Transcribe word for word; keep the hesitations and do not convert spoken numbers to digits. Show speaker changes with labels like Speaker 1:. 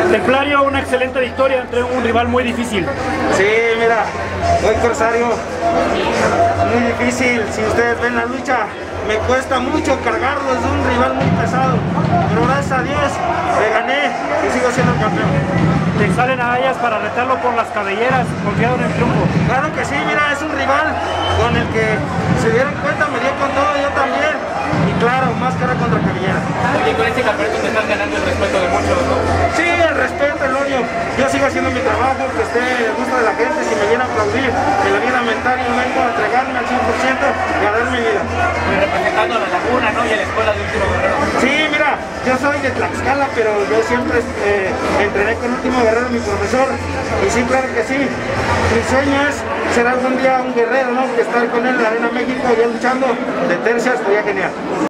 Speaker 1: Templario, una excelente victoria entre un rival muy difícil.
Speaker 2: Sí, mira, hoy Corsario, muy difícil. Si ustedes ven la lucha, me cuesta mucho cargarlo, es un rival muy pesado. Pero gracias a Dios le gané y sigo siendo el campeón.
Speaker 1: Te salen a ellas para retarlo por las cabelleras, confiado en el triunfo.
Speaker 2: Claro que sí, mira, es un rival con el que se dieron cuenta, me dio con todo, yo también. Y claro, máscara contra cabellera.
Speaker 3: Oye, con este campeonato te estás ganando el respeto de muchos, ¿no?
Speaker 2: Sí, el respeto, el odio. Yo sigo haciendo mi trabajo, que esté en el gusto de la gente. Si me viene a aplaudir, en la vida mental yo vengo a entregarme al cien por ciento y a dar mi vida.
Speaker 3: Y representando a la Laguna, ¿no? Y a la escuela de Último Guerrero.
Speaker 2: Sí, mira, yo soy de Tlaxcala, pero yo siempre eh, entrené con Último Guerrero, mi profesor. Y sí, claro que sí. Mi sueño es ser algún día un guerrero, ¿no? Que estar con él en la Arena México, ya luchando de tercias, estaría genial.